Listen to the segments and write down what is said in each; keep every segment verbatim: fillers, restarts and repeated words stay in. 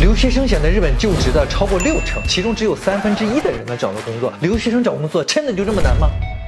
留学生想在日本就职的超过六成，其中只有三分之一的人能找到工作。留学生找工作真的就这么难吗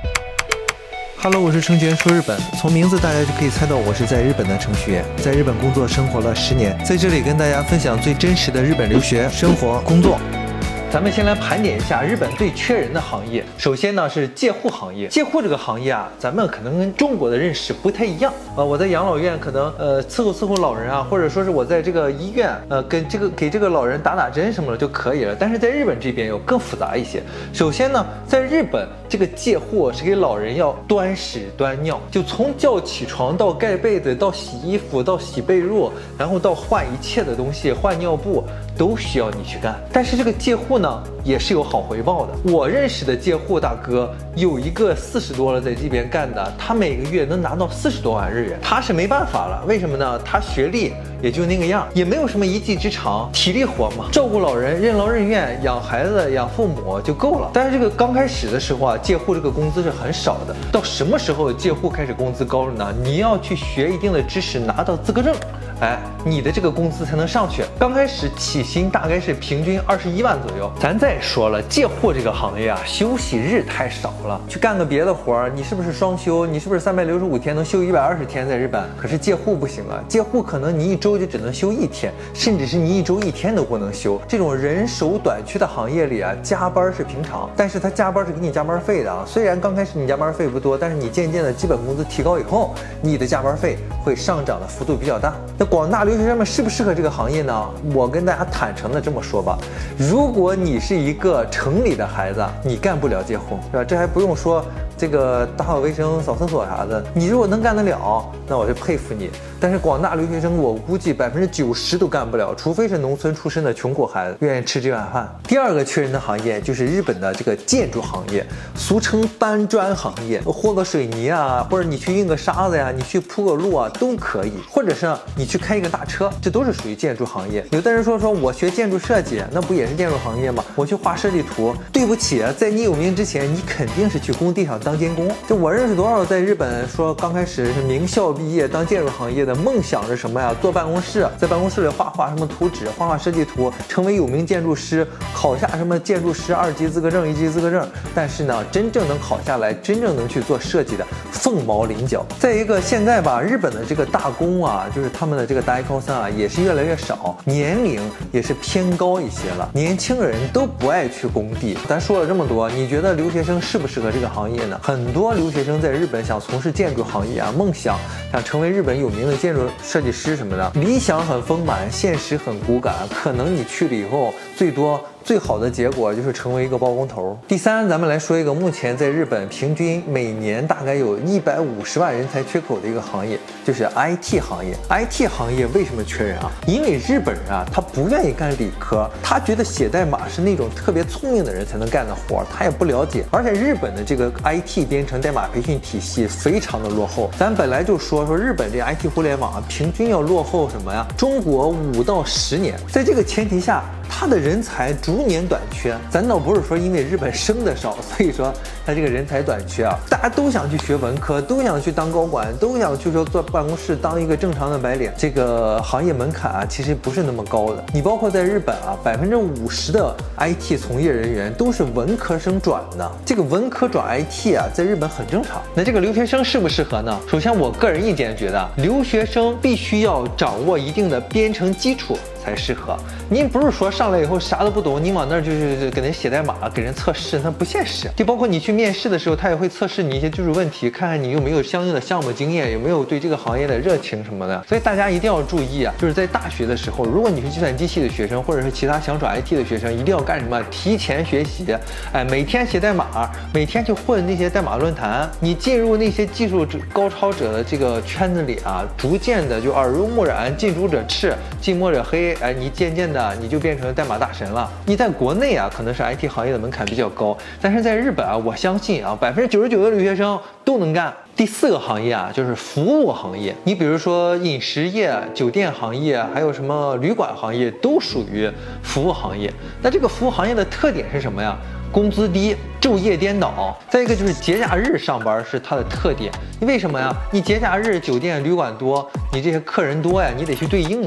？Hello， 我是程序员说日本。从名字大家就可以猜到，我是在日本的程序员，在日本工作生活了十年，在这里跟大家分享最真实的日本留学生活工作。咱们先来盘点一下日本最缺人的行业。首先呢是介护行业，介护这个行业啊，咱们可能跟中国的认识不太一样啊、呃。我在养老院可能呃伺候伺候老人啊，或者说是我在这个医院呃跟这个给这个老人打打针什么的就可以了。但是在日本这边有更复杂一些。首先呢，在日本这个介护是给老人要端屎端尿，就从叫起床到盖被子到洗衣服到洗被褥，然后到换一切的东西，换尿布都需要你去干。但是这个介护呢也是有好回报的。我认识的介护大哥有一个四十多了在这边干的，他每个月能拿到四十多万日元。他是没办法了，为什么呢？他学历也就那个样，也没有什么一技之长，体力活嘛，照顾老人、任劳任怨、养孩子、养父母就够了。但是这个刚开始的时候啊，介护这个工资是很少的。到什么时候介护开始工资高了呢？你要去学一定的知识，拿到资格证，哎，你的这个工资才能上去。刚开始起薪大概是平均二十一万左右。咱再说了，介护这个行业啊，休息日太少了。去干个别的活儿，你是不是双休？你是不是三百六十五天能休一百二十天？在日本，可是介护不行啊。介护可能你一周就只能休一天，甚至是你一周一天都不能休。这种人手短缺的行业里啊，加班是平常，但是他加班是给你加班费的啊。虽然刚开始你加班费不多，但是你渐渐的基本工资提高以后，你的加班费会上涨的幅度比较大。那广大留学生们适不适合这个行业呢？我跟大家坦诚的这么说吧，如果你是一个城里的孩子，你干不了介护，是吧？这还不用说这个打扫卫生、扫厕所啥的，你如果能干得了，那我就佩服你。但是广大留学生，我估计百分之九十都干不了，除非是农村出身的穷苦孩子愿意吃这碗饭。第二个缺人的行业就是日本的这个建筑行业，俗称搬砖行业，和个水泥啊，或者你去运个沙子呀，你去铺个路啊，都可以。或者是你去开一个大车，这都是属于建筑行业。有的人说说我学建筑设计，那不也是建筑行业吗？我去画设计图，对不起，在你有名之前，你肯定是去工地上当监工。就我认识多少在日本说刚开始是名校毕业当建筑行业的，梦想着什么呀？坐办公室，在办公室里画画什么图纸，画画设计图，成为有名建筑师，考下什么建筑师二级资格证、一级资格证。但是呢，真正能考下来，真正能去做设计的，凤毛麟角。再一个，现在吧，日本的这个大工啊，就是他们的这个大高三啊，也是越来越少，年龄也是偏高一些了，年轻人都不爱去工地。咱说了这么多，你觉得留学生适不适合这个行业呢？很多留学生在日本想从事建筑行业啊，梦想想成为日本有名的建筑设计师什么的，理想很丰满，现实很骨感。可能你去了以后，最多最好的结果就是成为一个包工头。第三，咱们来说一个目前在日本平均每年大概有一百五十万人才缺口的一个行业，就是 I T 行业。I T 行业为什么缺人啊？因为日本人啊，他不愿意干理科，他觉得写代码是那种特别聪明的人才能干的活，他也不了解。而且日本的这个 I T 编程代码培训体系非常的落后。咱本来就说说日本这 I T 互联网啊，平均要落后什么呀？中国五到十年。在这个前提下，他的人才逐年短缺。咱倒不是说因为日本生的少，所以说他这个人才短缺啊，大家都想去学文科，都想去当高管，都想去说坐办公室当一个正常的白领。这个行业门槛啊，其实不是那么高的。你包括在日本啊，百分之五十的 I T 从业人员都是文科生转的，这个文科转 I T 啊，在日本很正常。那这个留学生适不适合呢？首先，我个人意见觉得，留学生必须要掌握一定的编程基础才适合。您不是说上来以后啥都不懂，你往那儿就是给人写代码、给人测试，那不现实。就包括你去面试的时候，他也会测试你一些技术问题，看看你有没有相应的项目经验，有没有对这个行业的热情什么的。所以大家一定要注意啊，就是在大学的时候，如果你是计算机系的学生，或者是其他想转 I T 的学生，一定要干什么？提前学习，哎，每天写代码，每天去混那些代码论坛，你进入那些技术高超者的这个圈子里啊，逐渐的就耳濡目染，近朱者赤，近墨者黑。哎，你渐渐的你就变成代码大神了。你在国内啊，可能是 I T 行业的门槛比较高，但是在日本啊，我相信啊，百分之九十九的留学生都能干。第四个行业啊，就是服务行业。你比如说饮食业、酒店行业，还有什么旅馆行业，都属于服务行业。那这个服务行业的特点是什么呀？工资低，昼夜颠倒。再一个就是节假日上班是它的特点。为什么呀？你节假日酒店旅馆多，你这些客人多呀，你得去对应啊。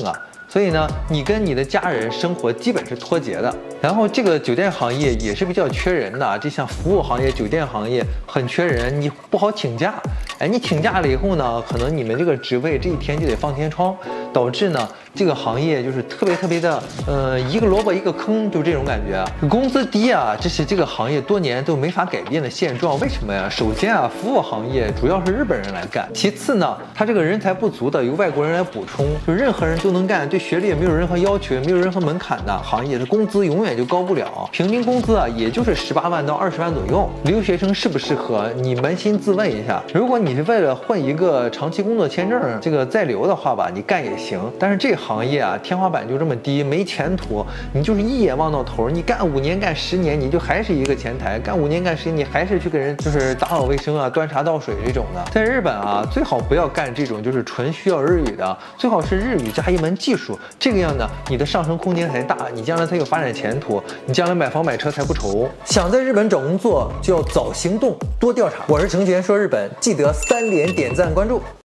所以呢，你跟你的家人生活基本是脱节的。然后这个酒店行业也是比较缺人的，这像服务行业、酒店行业很缺人，你不好请假。哎，你请假了以后呢，可能你们这个职位这一天就得放天窗，导致呢这个行业就是特别特别的，呃，一个萝卜一个坑，就这种感觉。工资低啊，这是这个行业多年都没法改变的现状。为什么呀？首先啊，服务行业主要是日本人来干，其次呢，他这个人才不足的由外国人来补充，就任何人都能干，对学历也没有任何要求，也没有任何门槛的行业，的工资永远就高不了，平均工资啊也就是十八万到二十万左右。留学生适不适合？你扪心自问一下，如果你是为了混一个长期工作签证，这个在留的话吧，你干也行。但是这个行业啊，天花板就这么低，没前途。你就是一眼望到头，你干五年、干十年，你就还是一个前台；干五年、干十年，你还是去给人就是打扫卫生啊、端茶倒水这种的。在日本啊，最好不要干这种就是纯需要日语的，最好是日语加一门技术，这个样呢，你的上升空间才大，你将来才有发展前途，你将来买房买车才不愁。想在日本找工作，就要早行动，多调查。我是程璇说日本，记得三连点赞关注。